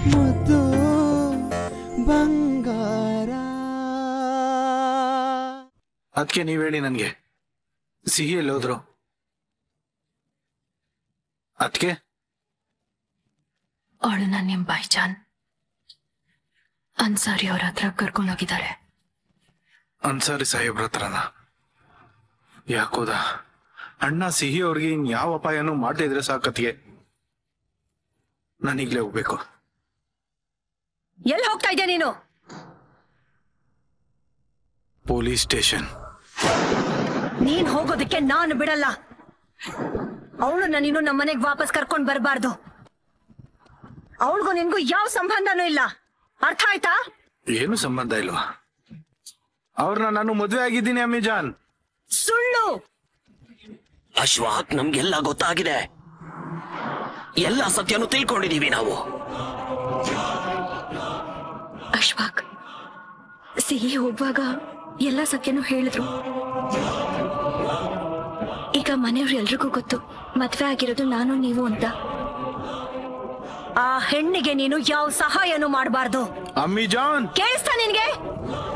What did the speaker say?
ಮುದ್ದು ಬಂಗಾರ. ಅದಕ್ಕೆ ನೀವ್ ಹೇಳಿ ನನ್ಗೆ ಸಿಹಿ ಎಲ್ಲೋದ್ರು? ಅದಕ್ಕೆ ಅವಳು ನನ್ನ ಬೈಜಾನ್ ಅನ್ಸಾರಿ ಅವ್ರ ಹತ್ರ ಕರ್ಕೊಂಡೋಗಿದ್ದಾರೆ. ಅನ್ಸಾರಿ ಸಾಹೇಬ್ರ ಹತ್ರನ? ಯಾಕೋದ ಅಣ್ಣ ಸಿಹಿ ಅವ್ರಿಗೆ ಇನ್ ಯಾವ ಅಪಾಯನೂ ಮಾಡದೇ ಇದ್ರೆ ಸಾಕತ್ಗೆ. ನಾನೀಗ್ಲೇ ಹೋಗ್ಬೇಕು. ಎಲ್ಲಿ ಹೋಗ್ತಾ ಇದ್ಯಾ ನೀನು? Police station. ನೀನ್ ಹೋಗೋದಕ್ಕೆ ನಾನು ಬಿಡಲ್ಲ. ಅವಳು ನೀನು ನಮ್ಮನೆಗೆ ವಾಪಸ್ ಕರ್ಕೊಂಡ್ ಬರಬಾರ್ದು. ಅವಳಿಗೂ ನಿನ್ಗೂ ಯಾವ ಸಂಬಂಧನೂ ಇಲ್ಲ, ಅರ್ಥ ಆಯ್ತಾ? ಏನು ಸಂಬಂಧ ಇಲ್ವಾ? ಅವ್ರನ್ನ ನಾನು ಮದುವೆ ಆಗಿದ್ದೀನಿ ಅಮ್ಮಿ ಜಾನ್. ಸುಳ್ಳು. ಅಶ್ವಾಕ್, ನಮ್ಗೆಲ್ಲ ಗೊತ್ತಾಗಿದೆ. ಎಲ್ಲ ಸತ್ಯನೂ ತಿಳ್ಕೊಂಡಿದೀವಿ ನಾವು. ಅಶ್ವಾಕ್, ಸಿಹಿ ಹೋಗುವಾಗ ಎಲ್ಲ ಸತ್ಯನೂ ಹೇಳಿದ್ರು. ಈಗ ಮನೆಯವ್ರು ಎಲ್ರಿಗೂ ಗೊತ್ತು ಮದ್ವೆ ಆಗಿರೋದು ನಾನು ನೀವು ಅಂತ. ಆ ಹೆಣ್ಣಿಗೆ ನೀನು ಯಾವ ಸಹಾಯನೂ ಮಾಡಬಾರ್ದು. ಅಮ್ಮಿ ಜಾನ್, ಕೇಳಿಸ್ತಾ ನಿನ್ಗೆ?